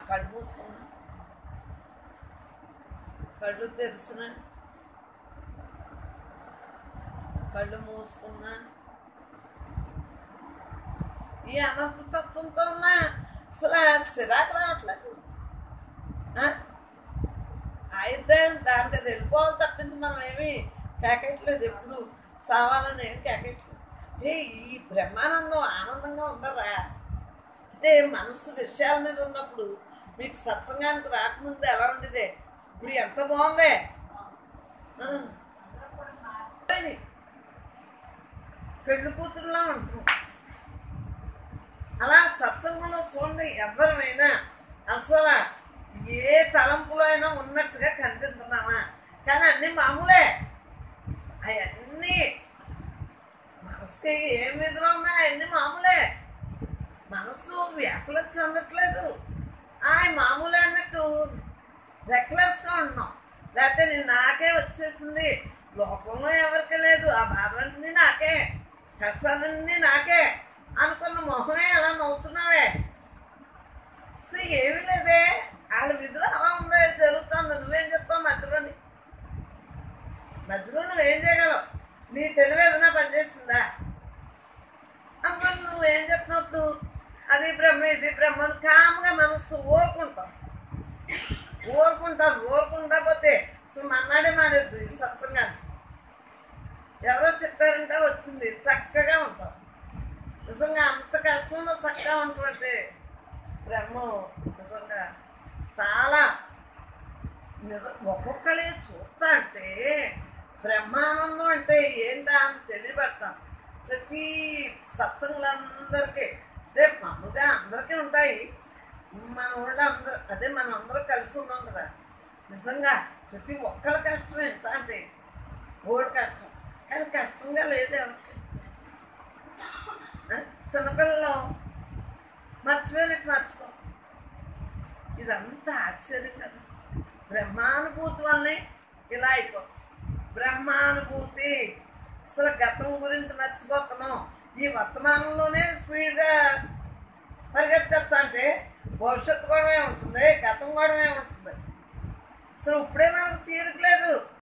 కళ్ళు మూసుకున్నా, కళ్ళు తెరిసిన, కళ్ళు మూసుకున్నా, ఈ అనంత తత్వంతో ఉన్నా అసలు సిరాకు రావట్లేదు. ఆయుద్ధాయం దానికి అది వెళ్ళిపోవాలి తప్పించి మనం ఏమీ కేకట్లేదు, ఎప్పుడు సావాలని ఏమి కేకట్లేదు. ఈ బ్రహ్మానందం ఆనందంగా ఉందరా అంటే మనసు విషయాల మీద ఉన్నప్పుడు మీకు సత్సంగానికి రాకముందు ఎలా ఉండేదే, ఇప్పుడు ఎంత బాగుందే. పెళ్లి కూతురులా ఉంటున్నాం. అలా సత్సంగంలో చూడండి, ఎవరమైనా అసలు ఏ తలంపులో అయినా ఉన్నట్టుగా కనిపిస్తున్నామా, కానీ అన్నీ మామూలే. అవన్నీ మనసుకి ఏ మీదలో ఉన్నాయి అవన్నీ మామూలే. మనసు వ్యాకుల చెందట్లేదు, మామూలే అన్నట్టు రెక్లెస్గా ఉంటున్నాం. లేకపోతే నేను నాకే వచ్చేసింది, లోకంలో ఎవరికి లేదు, ఆ బాధలన్నీ నాకే, కష్టాలన్నీ నాకే అనుకున్న మొహమే అలా నవ్వుతున్నావే. సో ఏమీ లేదే, వాళ్ళ విధులు అలా ఉందే, జరుగుతుంది. నువ్వేం చెప్తావు మధ్యలో నువ్వేం చేయగలవు? నీ తెలివి ఏదైనా పనిచేస్తుందా? అందుకని నువ్వేం చెప్తున్నప్పుడు అది బ్రహ్మ ఇది బ్రహ్మ కామ్గా మనసు ఊరుకుంటాపోతే అసలు మన్నాడే మానేద్దు ఈ సత్సంగాన్ని. ఎవరో చెప్పారంటే వచ్చింది, చక్కగా ఉంటాం. నిజంగా అంత కష్టంలో చక్కగా ఉన్నటువంటి బ్రహ్మ నిజంగా చాలా ఒక్కొక్కడే చూస్తా అంటే బ్రహ్మానందం అంటే ఏంటా అని తెలియబడతాను. ప్రతి సత్సంగులందరికీ అంటే మామూలుగా అందరికీ ఉంటాయి, మన వాళ్ళు అందరూ అదే మనం అందరూ కలిసి ఉన్నాం కదా. నిజంగా ప్రతి ఒక్కరి కష్టం ఎంత అంటే ఓడి కష్టం, కానీ కష్టంగా లేదు ఎవరికి. చిన్నపిల్లలు మర్చిపోతాం. ఇదంతా ఆశ్చర్యం కదా. బ్రహ్మానుభూతి వల్లనే ఇలా అయిపోతాం. బ్రహ్మానుభూతి అసలు గతం గురించి మర్చిపోతున్నాం. ఈ వర్తమానంలోనే స్పీడ్గా పరిగెత్తేస్తా అంటే భవిష్యత్తు కూడా ఉంటుంది, గతం కూడా ఉంటుంది. అసలు ఇప్పుడే మనకు తీరికలేదు.